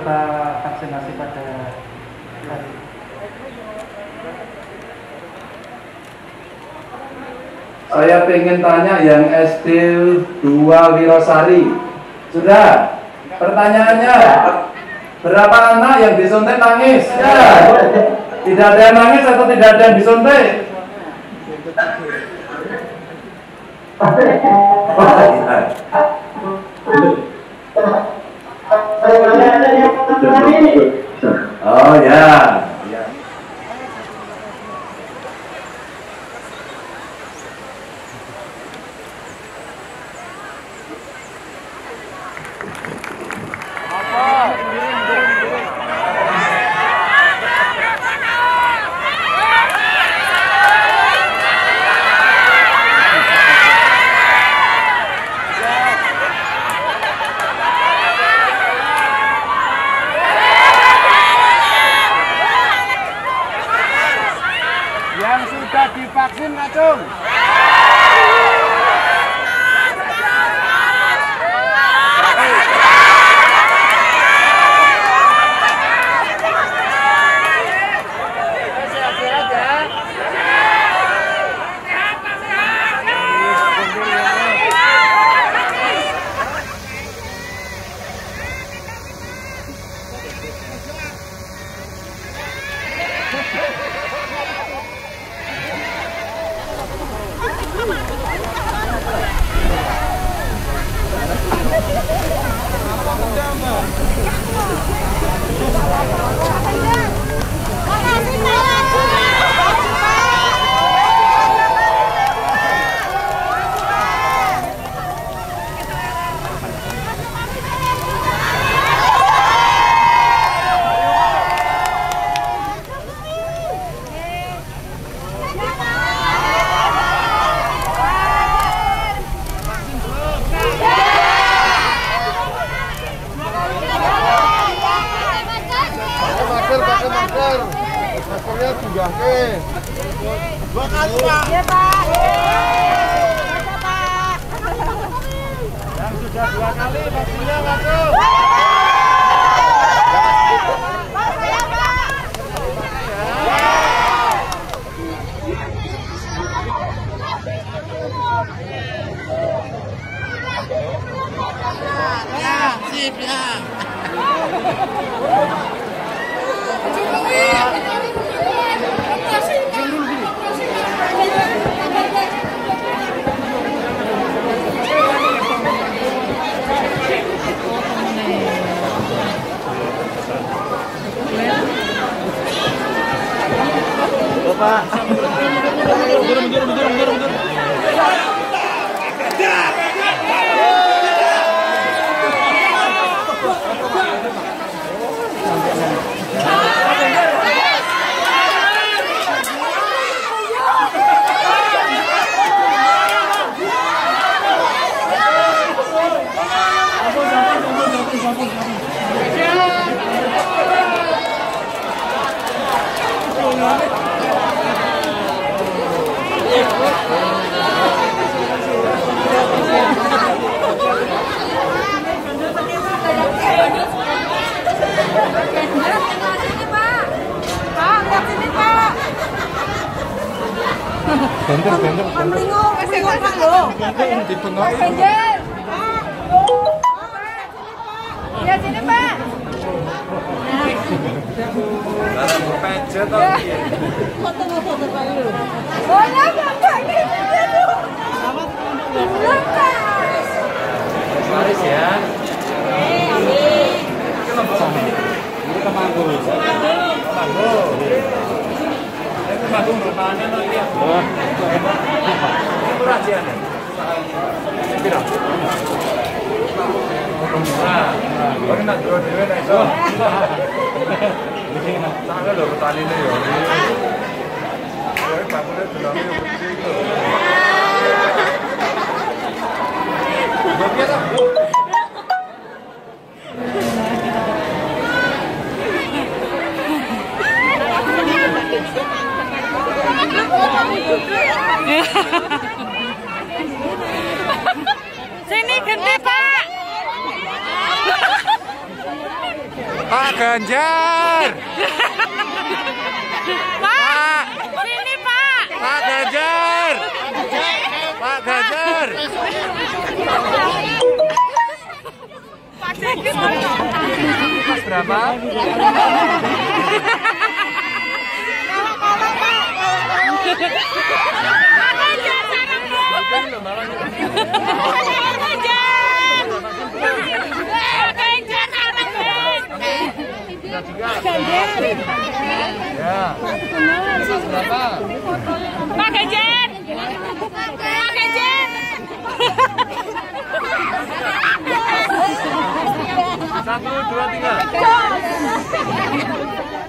peserta vaksinasi pada hari ini? Saya pengen tanya yang SD 2 Wirosari. Sudah? Pertanyaannya, berapa anak yang disuntik nangis? Ya. Tidak ada yang nangis atau tidak ada yang disuntik? Oh ya. Yang sudah divaksin ngacung. Maskernya juga ke 2 kali Pak. Iya Pak. Yang sudah 2 kali vaksinnya masuk. Ya, sip ya. Bapak. Mundur. Bender. Melinggung, Pak lho. Dibengok. Bender. Ya sini, Pak. Barang mau pejet atau piye? Foto Pak lho. Boleh, Bapak ini. Laris ya. Temanggung rupanya no iya. Itu rajian ya? Piro? Nah, ini nak jual dewe nak iso. Sange lho petanine yo. Kowe bakule delame yo gede iku. Oke ta? Sini gede Pak. Pak Ganjar. Pak, sini Pak. Pak Ganjar. Pak Ganjar. Pak Ganjar. Berapa? Ya. Berapa? Pak Ganjar. Pak Ganjar. 1, 2, 3.